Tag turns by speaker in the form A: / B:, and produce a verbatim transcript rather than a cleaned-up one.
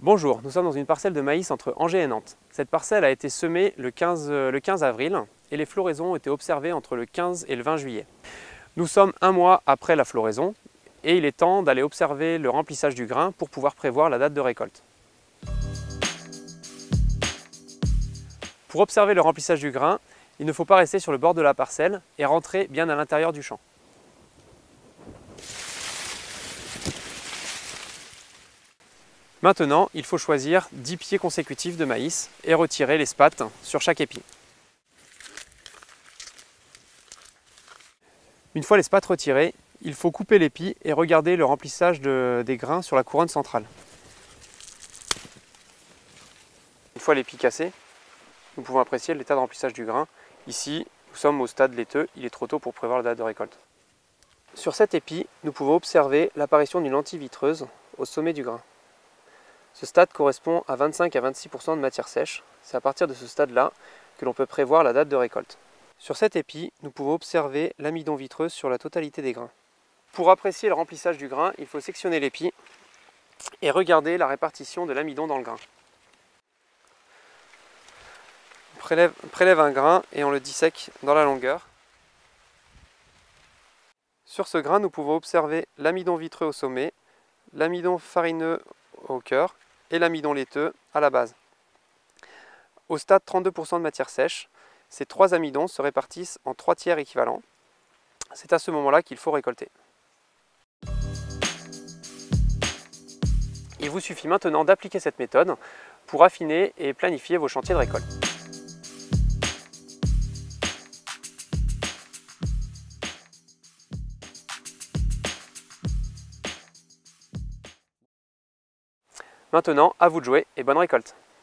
A: Bonjour, nous sommes dans une parcelle de maïs entre Angers et Nantes. Cette parcelle a été semée le quinze, le quinze avril et les floraisons ont été observées entre le quinze et le vingt juillet. Nous sommes un mois après la floraison et il est temps d'aller observer le remplissage du grain pour pouvoir prévoir la date de récolte. Pour observer le remplissage du grain, il ne faut pas rester sur le bord de la parcelle et rentrer bien à l'intérieur du champ. Maintenant, il faut choisir dix pieds consécutifs de maïs et retirer les spattes sur chaque épi. Une fois les spattes retirées, il faut couper l'épi et regarder le remplissage de, des grains sur la couronne centrale. Une fois l'épi cassé, nous pouvons apprécier l'état de remplissage du grain. Ici, nous sommes au stade laiteux, il est trop tôt pour prévoir la date de récolte. Sur cet épi, nous pouvons observer l'apparition d'une lentille vitreuse au sommet du grain. Ce stade correspond à vingt-cinq à vingt-six pour cent de matière sèche. C'est à partir de ce stade-là que l'on peut prévoir la date de récolte. Sur cet épi, nous pouvons observer l'amidon vitreuse sur la totalité des grains. Pour apprécier le remplissage du grain, il faut sectionner l'épi et regarder la répartition de l'amidon dans le grain. On prélève, on prélève un grain et on le dissèque dans la longueur. Sur ce grain, nous pouvons observer l'amidon vitreux au sommet, l'amidon farineux au cœur et l'amidon laiteux à la base. Au stade trente-deux pour cent de matière sèche, ces trois amidons se répartissent en trois tiers équivalents. C'est à ce moment-là qu'il faut récolter. Il vous suffit maintenant d'appliquer cette méthode pour affiner et planifier vos chantiers de récolte. Maintenant, à vous de jouer et bonne récolte!